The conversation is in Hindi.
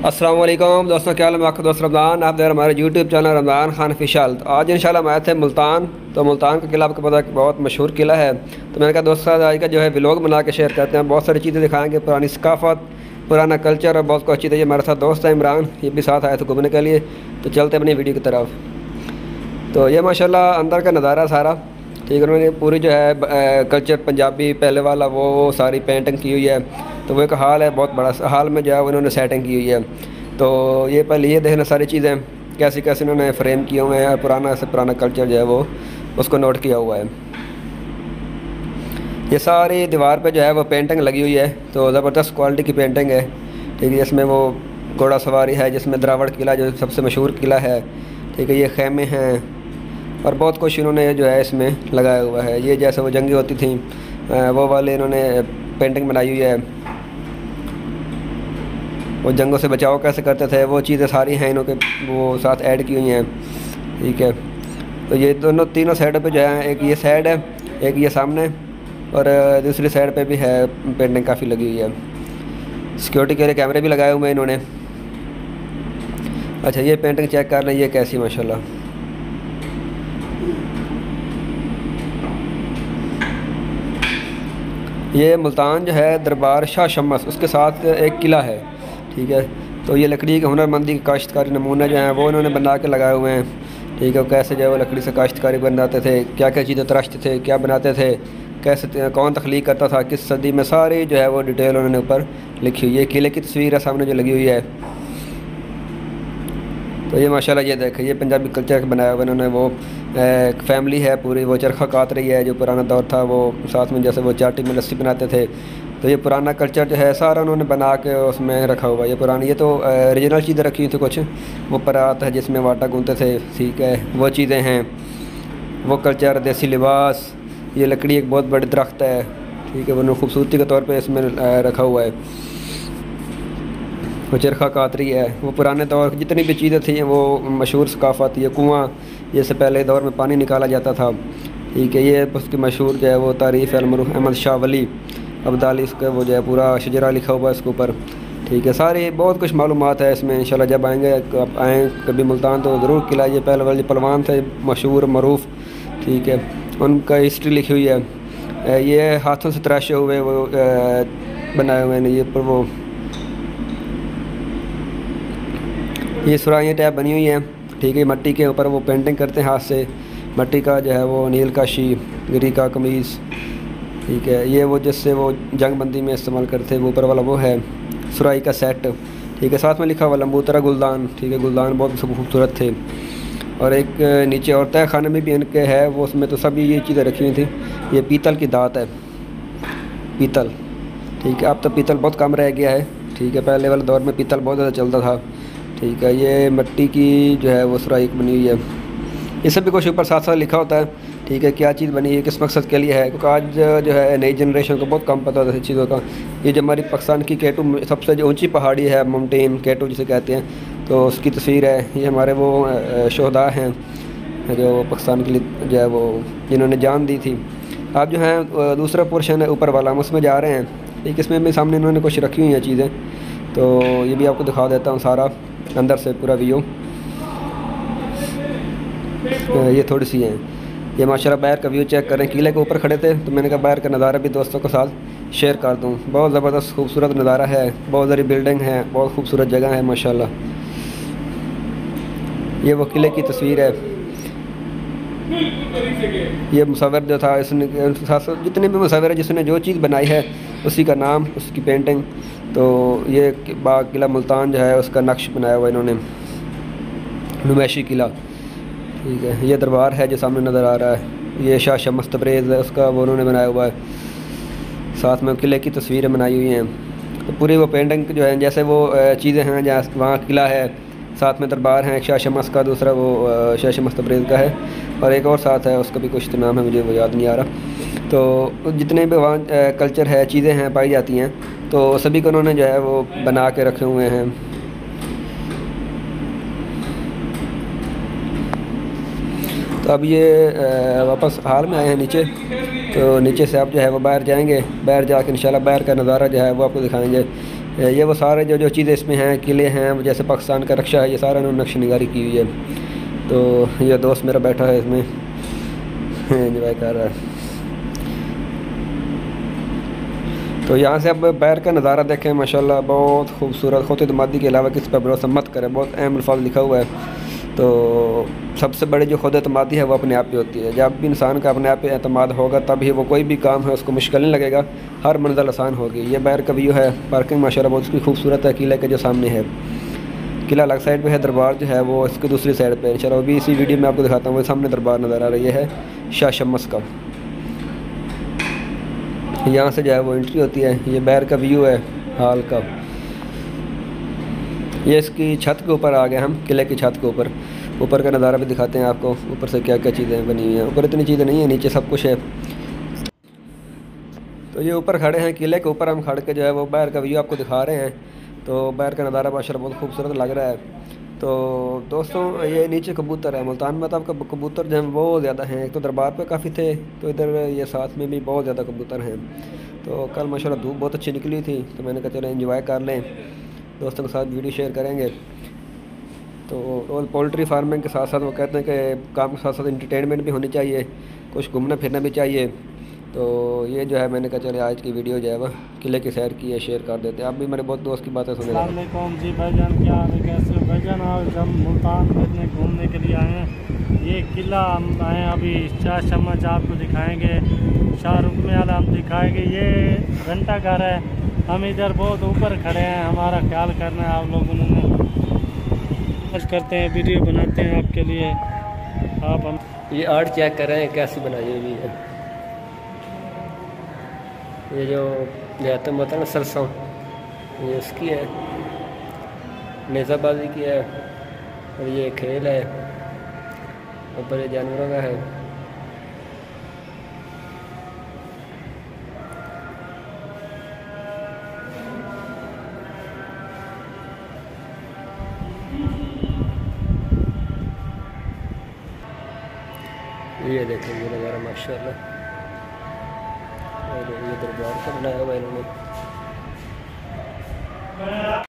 अस्सलाम वालेकुम दोस्तों, क्या हाल है? मैं आपका दोस्त रमज़ान। आप देख हमारे YouTube channel Ramzan Khan official. तो आज इंशाल्लाह हम आए थे मुल्तान। तो मुल्तान का किला आपको पता है कि बहुत मशहूर किला है। तो मैंने कहा दोस्तों आज का जो है व्लॉग बना के शेयर करते हैं, बहुत सारी चीज़ें दिखाएंगे, पुरानी सकाफ़त, पुराना कल्चर और बहुत कुछ चीज़ें। ये हमारे साथ दोस्त है इमरान, ये भी साथ आए थे घूमने के लिए। तो चलते अपनी वीडियो की तरफ। तो ये माशाल्लाह अंदर का नज़ारा सारा ठीक है। उन्होंने पूरी जो है कल्चर पंजाबी पहले वाला वो सारी पेंटिंग की हुई है। तो वो एक हाल है, बहुत बड़ा हाल में जो है उन्होंने सेटिंग की हुई है। तो ये पहले ये देखना सारी चीज़ें कैसे कैसे उन्होंने फ्रेम किए हुए हैं, पुराना से पुराना कल्चर जो है वो उसको नोट किया हुआ है। ये सारी दीवार पे जो है वो पेंटिंग लगी हुई है। तो ज़बरदस्त क्वालिटी की पेंटिंग है ठीक है। इसमें वो घोड़ा सवारी है, जिसमें द्रावड़ किला जो सबसे मशहूर किला है ठीक है। ये खेमे हैं और बहुत कुछ इन्होंने जो है इसमें लगाया हुआ है। ये जैसे वो जंगी होती थी वो वाले इन्होंने पेंटिंग बनाई हुई है। वो जंगों से बचाव कैसे करते थे वो चीज़ें सारी हैं इन्हों के वो साथ ऐड की हुई हैं ठीक है। तो ये दोनों तीनों साइडों पे जो है, एक ये साइड है, एक ये सामने और दूसरी साइड पे भी है पेंटिंग काफ़ी लगी हुई है। सिक्योरिटी के लिए कैमरे भी लगाए हुए हैं इन्होंने। अच्छा ये पेंटिंग चेक कर लें, ये कैसी माशाल्लाह। ये मुल्तान जो है दरबार शाह शम्स, उसके साथ एक किला है ठीक है। तो ये लकड़ी की हुनरमंदी के काश्तकारी नमूने जो हैं वो इन्होंने बना के लगाए हुए हैं ठीक है। कैसे जो है वो लकड़ी से काश्तकारी बनाते थे, क्या क्या चीज़ें तराशते थे, क्या बनाते थे, कैसे कौन तख्लीक करता था, किस सदी में, सारी जो है वो डिटेल उन्होंने ऊपर लिखी हुई है। किले की तस्वीर है सामने जो लगी हुई है। तो ये माशाल्लाह ये देखें, ये पंजाबी कल्चर का बनाया हुआ इन्होंने। वो एक फैमिली है पूरी, वो चरखा काट रही है, जो पुराना दौर था वो साथ में जैसे वो चाटी में लस्सी बनाते थे। तो ये पुराना कल्चर जो है सारा उन्होंने बना के उसमें रखा हुआ है। ये पुरानी, ये तो ओरिजिनल चीज़ें रखी हुई थी कुछ, वो परात है जिसमें वो आटा गूँथते थे ठीक है, वो चीज़ें हैं, वो कल्चर, देसी लिबास। ये लकड़ी एक बहुत बड़ी दरख्त है ठीक है, वो खूबसूरती के तौर पर इसमें रखा हुआ है। वो चरखा कातरी है, वो पुराने दौर की जितनी भी चीज़ें थी वो मशहूर सकाफ़त। ये कुआँ, ये से पहले दौर में पानी निकाला जाता था ठीक है। ये उसकी मशहूर जो है वो तारीफ़ अलमरूफ अहमद शाह वली अब्दाली, इसका वो जो है पूरा शजरा लिखा हुआ है इसके ऊपर ठीक है। सारी बहुत कुछ मालूमात है इसमें। इंशाल्लाह जब आएँगे, आप आएँ कभी मुल्तान तो ज़रूर किला। ये पहले वाले पहलवान थे मशहूर मरूफ ठीक है, उनका हिस्ट्री लिखी हुई है। ये हाथों से तराशे हुए वो बनाए हुए हैं। ये पर वो ये सुराहियाँ टैप बनी हुई हैं ठीक है। मट्टी के ऊपर वो पेंटिंग करते हैं हाथ से, मट्टी का जो है वो नील काशी, गिरी का कमीज़ ठीक है। ये वो जिससे वो जंग बंदी में इस्तेमाल करते वो ऊपर वाला वो है सुराही का सेट ठीक है। साथ में लिखा हुआ लंबूतरा गुलदान ठीक है। गुलदान बहुत खूबसूरत थे। और एक नीचे और तय खाने में भी इनके है वो, उसमें तो सभी ये चीज़ें रखी हुई थी। ये पीतल की दात है, पीतल ठीक है। अब तो पीतल बहुत कम रह गया है ठीक है, पहले वाले दौर में पीतल बहुत ज़्यादा चलता था ठीक है। ये मिट्टी की जो है वो सुराही बनी हुई है। ये सब भी कुछ ऊपर साथ साथ लिखा होता है ठीक है, क्या चीज़ बनी है, किस मकसद के लिए है, क्योंकि आज जो है नई जनरेशन को बहुत कम पता होता है चीज़ों का। ये जो हमारी पाकिस्तान की केटू सबसे जो ऊंची पहाड़ी है, माउंटेन केटू जिसे कहते हैं, तो उसकी तस्वीर है। ये हमारे वो शोहदा हैं जो पाकिस्तान के लिए जो है वो जिन्होंने जान दी थी। आप जो है दूसरा पोर्शन है ऊपर वाला, हम उसमें जा रहे हैं ठीक। इसमें भी सामने इन्होंने कुछ रखी हुई हैं चीज़ें, तो ये भी आपको दिखा देता हूँ सारा अंदर से पूरा व्यू। ये थोड़ी सी हैं, ये माशाल्लाह बाहर का व्यू चेक करें। किले के ऊपर खड़े थे तो मैंने कहा बाहर का नज़ारा भी दोस्तों के साथ शेयर कर दूं। बहुत ज़बरदस्त खूबसूरत नज़ारा है, बहुत सारी बिल्डिंग है, बहुत खूबसूरत जगह है माशाल्लाह। ये वो किले की तस्वीर है। ये मुसव्विर जो था, इसने जितने भी मुसव्विर है जिसने जो चीज़ बनाई है उसी का नाम, उसकी पेंटिंग। तो ये बाग किला मुल्तान जो है उसका नक्श बनाया हुआ इन्होंने, नुमैशी किला ठीक है। ये दरबार है जो सामने नज़र आ रहा है। ये शाह शम्स तबरेज़ है, उसका वो उन्होंने बनाया हुआ है। साथ में किले की तस्वीरें बनाई हुई हैं। तो पूरी वो पेंटिंग जो है जैसे वो चीज़ें हैं, जहाँ वहाँ किला है, साथ में दरबार हैं, एक शाह शम्स का, दूसरा वो शाह शम्स तबरेज़ का है, और एक और साथ है उसका भी कुछ तो नाम है मुझे वो याद नहीं आ रहा। तो जितने भी वहाँ कल्चर है, चीज़ें हैं पाई जाती हैं, तो सभी को उन्होंने जो है वो बना के रखे हुए हैं। तो अब ये वापस हाल में आए हैं नीचे। तो नीचे से आप जो है वो बाहर जाएंगे, बाहर जाकर इंशाल्लाह बाहर का नज़ारा जो है वो आपको दिखाएंगे ये वो सारे जो चीज़ें इसमें हैं, किले हैं, जैसे पाकिस्तान का रक्षा है, ये सारा उन्होंने नक्श निगारी की हुई है। तो ये दोस्त मेरा बैठा है इसमें एंजॉय कर रहा है। तो यहाँ से अब बैर का नज़ारा देखें, माशाल्लाह बहुत खूबसूरत। खुद एतमादी के अलावा किस पर भरोसा मत करें, बहुत अहम अल्फाज लिखा हुआ है। तो सबसे बड़ी जो खुद एतमादी है वो अपने आप पे होती है। जब भी इंसान का अपने आप पे एतमाद होगा तभी वो कोई भी काम है उसको मुश्किल नहीं लगेगा, हर मंजिल आसान होगी। ये बैर का व्यू है, पार्किंग माशाल्लाह बहुत उसकी खूबसूरत है। किले के जो सामने है, किला अलग साइड पे है, दरबार जो है वो इसकी दूसरी साइड पे है। इंशाल्लाह वो भी इसी वीडियो में आपको दिखाता हूँ। वो सामने दरबार नज़र आ रही है शाह शम्स का, यहाँ से जो है वो एंट्री होती है। ये बैर का व्यू है हाल का। ये इसकी छत के ऊपर आ गए हम, किले की छत के ऊपर का नज़ारा भी दिखाते हैं आपको। ऊपर से क्या क्या चीज़ें बनी हुई हैं, ऊपर इतनी चीज़ें नहीं है, नीचे सब कुछ है। तो ये ऊपर खड़े हैं, किले के ऊपर हम खड़ के जो है वो बैर का व्यू आपको दिखा रहे हैं। तो बैर का नज़ारा माशाल्लाह बहुत खूबसूरत लग रहा है। तो दोस्तों ये नीचे कबूतर है, मुल्तान में आपका कबूतर जो है बहुत ज़्यादा हैं। एक तो दरबार पे काफ़ी थे, तो इधर ये साथ में भी बहुत ज़्यादा कबूतर हैं। तो कल माशाल्लाह धूप बहुत अच्छी निकली थी, तो मैंने कहा चलो एंजॉय कर लें, दोस्तों के साथ वीडियो शेयर करेंगे। तो पोल्ट्री फार्मिंग के साथ साथ वो कहते हैं कि काम के साथ साथ इंटरटेनमेंट भी होनी चाहिए, कुछ घूमना फिरना भी चाहिए। तो ये जो है मैंने कहा चले आज की वीडियो जो है वह किले की सैर की है, शेयर कर देते हैं। आप भी मेरे बहुत दोस्त की बातें सुने। अस्सलामुअलैकुम जी भाईजान, क्या हाल है, कैसे हो भाईजान? आज हम मुल्तान घूमने के लिए आए हैं। ये किला हम आए हैं, अभी शाह शम्स आपको दिखाएंगे, शाह रुकने वाला हम दिखाएंगे। ये घंटा घर है, हम इधर बहुत ऊपर खड़े हैं, हमारा ख्याल करना है आप लोगों ने। बस करते हैं, वीडियो बनाते हैं आपके लिए। आप हम ये आर्ट चेक कर रहे हैं कैसी बनाई हुई है। ये जो जैतम होता है ना सरसों, ये उसकी है, नेज़ाबाजी की है। और ये खेल है, ऊपर ये जानवरों का है। ये देखें ये नज़ारा माशाल्लाह, और ये दरबार का बनाया हुआ इन्होंने।